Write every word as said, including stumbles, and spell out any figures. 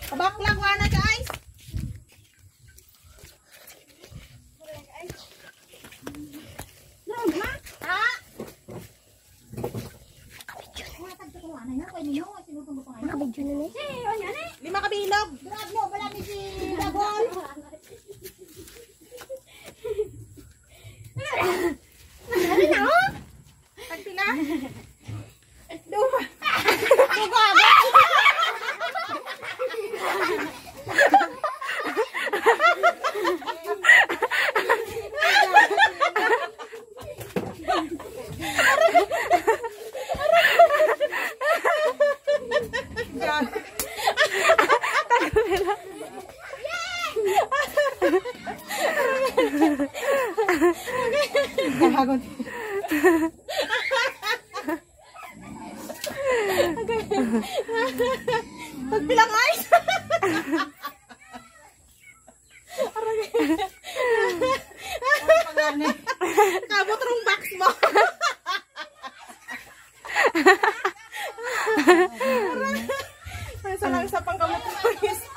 Baklang wana guys. Lima kabilog. Grab mo, wala ni si Dabol. Ano na oh? Pagti na? Duma. Duga agad. Kahagod. Pagbilang ice. Kabot rong box mo. Sa lang sa pangkamot ng ice.